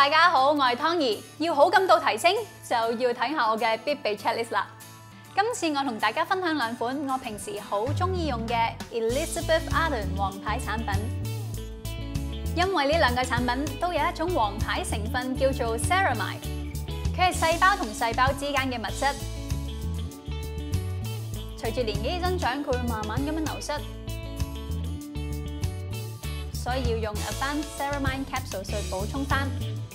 大家好，我係湯兒。要好感度提升，就要睇下我嘅必備 checklist 啦。今次我同大家分享兩款我平時好中意用嘅 Elizabeth Arden 黃牌產品，因為呢兩個產品都有一種黃牌成分叫做 ceramide， 佢係細胞同細胞之間嘅物質。隨住年紀增長，佢會慢慢咁樣流失。所以要用 Advanced Ceramide Capsules 去補充返。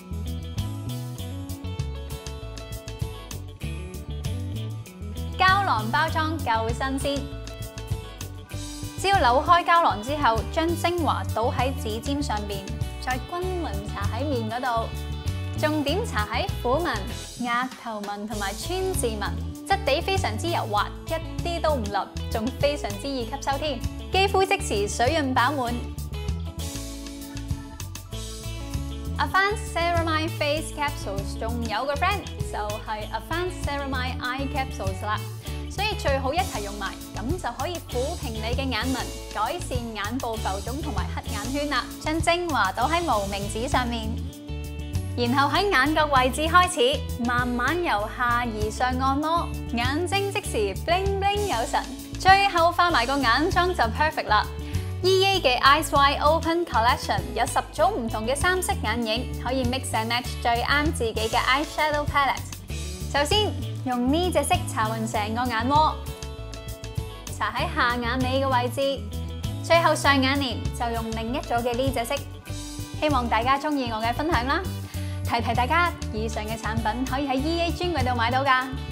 膠囊包裝夠新鮮，只要扭開膠囊之後，將精華倒喺指尖上邊，再均勻搽喺面嗰度，重點搽喺虎紋、額頭紋同埋川字紋，質地非常之柔滑，一啲都唔立，仲非常之易吸收添，肌膚即時水潤飽滿。Advanced Ceramide Face Capsules 仲有個 friend 就係 Advanced Ceramide Eye Capsules 啦，所以最好一齊用埋，咁就可以撫平你嘅眼紋，改善眼部浮腫同埋黑眼圈啦。將精華倒喺無名指上面，然後喺眼角位置開始，慢慢由下而上按摩，眼睛即時 bling bling 有神，最後化埋個眼妝就 perfect 啦。EA 嘅 Eyes Wide Open Collection 有10種唔同嘅3色眼影，可以 mix and match 最啱自己嘅 eyeshadow palette。首先用呢隻色搽勻成個眼窩，搽喺下眼尾嘅位置，最後上眼簾就用另一組嘅呢隻色。希望大家中意我嘅分享啦！提提大家，以上嘅產品可以喺 EA 專櫃度買到㗎。